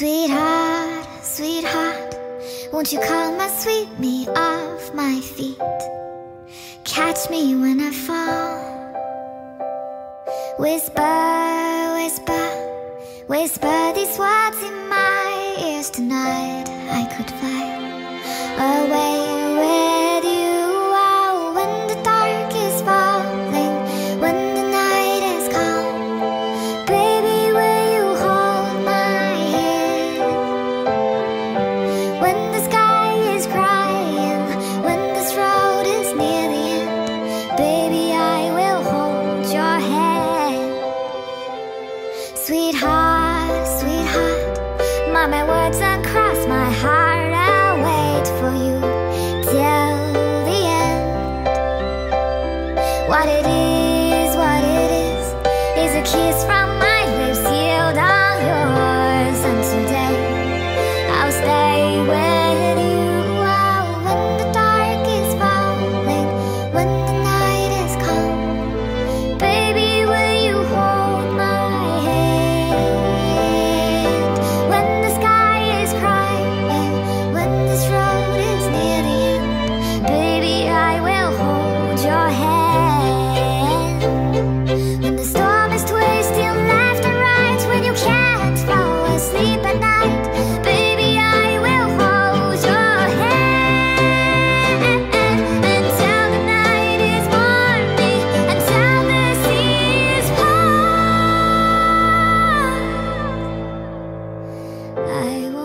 Sweetheart, sweetheart, won't you come and sweep me off my feet? Catch me when I fall. Whisper, whisper, whisper these words in my ears tonight. I could fly away with you. Oh, when the dark is falling, when the night is calm, baby, will you hold my hand? When the sky is crying, when this road is near the end, baby, I will hold your hand. Sweetheart, sweetheart, my words uncross my heart. I'll wait for you till the end. What it is a kiss from my lips sealed on yours. And today I'll stay with you. Oh, when the dark is falling, when the night is calm, baby, will you hold my hand? When the sky is crying, when this road is near the end, baby, I will hold your hand. When the storm is twisting left and right, when you can't fall asleep at night, baby, I will hold your hand. Until the night is morning, until the sea is part, I will